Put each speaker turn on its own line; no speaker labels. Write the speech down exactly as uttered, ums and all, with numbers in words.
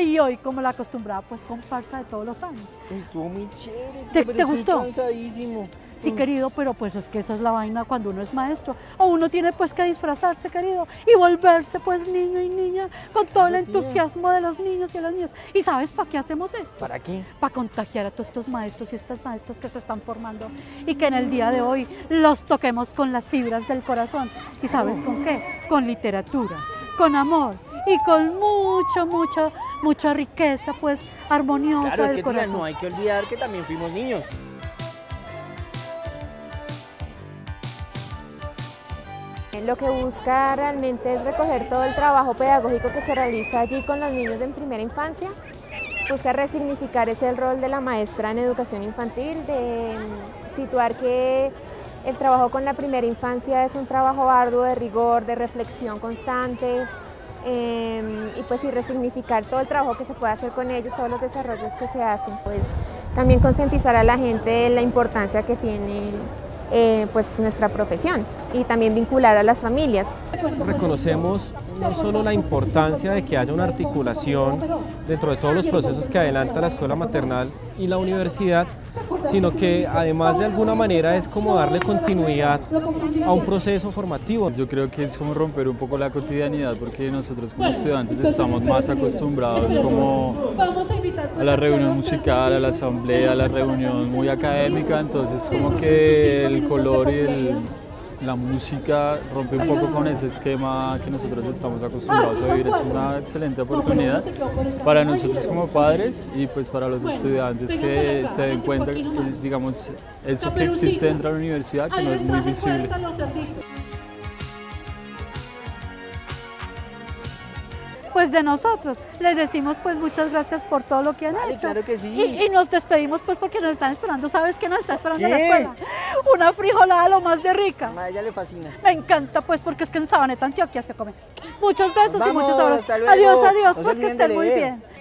y hoy como la acostumbrada pues comparsa de todos los años.
Estuvo muy chévere.
¿Te,
pero
te
estoy
gustó?
cansadísimo.
Sí,
Mm.
querido, pero pues es que esa es la vaina cuando uno es maestro. O uno tiene pues que disfrazarse, querido, y volverse pues niño y niña con todo el
Claro, tía.
entusiasmo de los niños y de las niñas. ¿Y sabes para qué hacemos esto?
¿Para qué?
Para contagiar a todos estos maestros y estas maestras que se están formando y que en el día de hoy los toquemos con las fibras del corazón. ¿Y sabes con qué? Con literatura, con amor y con mucha, mucha, mucha riqueza pues armoniosa
Claro, es
del
que tía,
corazón.
no hay que olvidar que también fuimos niños.
Lo que busca realmente es recoger todo el trabajo pedagógico que se realiza allí con los niños en primera infancia. Busca resignificar ese rol de la maestra en educación infantil, de situar que el trabajo con la primera infancia es un trabajo arduo de rigor, de reflexión constante, eh, y pues y resignificar todo el trabajo que se puede hacer con ellos, todos los desarrollos que se hacen. Pues también concientizar a la gente de la importancia que tiene eh, pues nuestra profesión y también vincular a las familias.
Reconocemos no solo la importancia de que haya una articulación dentro de todos los procesos que adelanta la escuela maternal y la universidad, sino que además de alguna manera es como darle continuidad a un proceso formativo.
Yo creo que es como romper un poco la cotidianidad, porque nosotros como estudiantes estamos más acostumbrados como a la reunión musical, a la asamblea, a la reunión muy académica, entonces como que el color y el la música rompe un poco con ese esquema que nosotros estamos acostumbrados a vivir. Es una excelente oportunidad para nosotros como padres y pues para los estudiantes que se den cuenta que, digamos, eso que existe dentro de la universidad, que no es muy visible.
Pues de nosotros les decimos pues muchas gracias por todo lo que han
Vale,
hecho.
claro que sí.
Y, y nos despedimos pues porque nos están esperando. ¿Sabes qué nos está esperando en la
¿Qué?
escuela? Una frijolada lo más de rica.
A ella le fascina.
Me encanta pues porque es que en Sabaneta, Antioquia se come. Muchos besos
Nos
y muchos
vamos,
abrazos.
hasta luego.
Adiós, adiós,
No se
pues que
olviden de
estén muy
leer.
bien.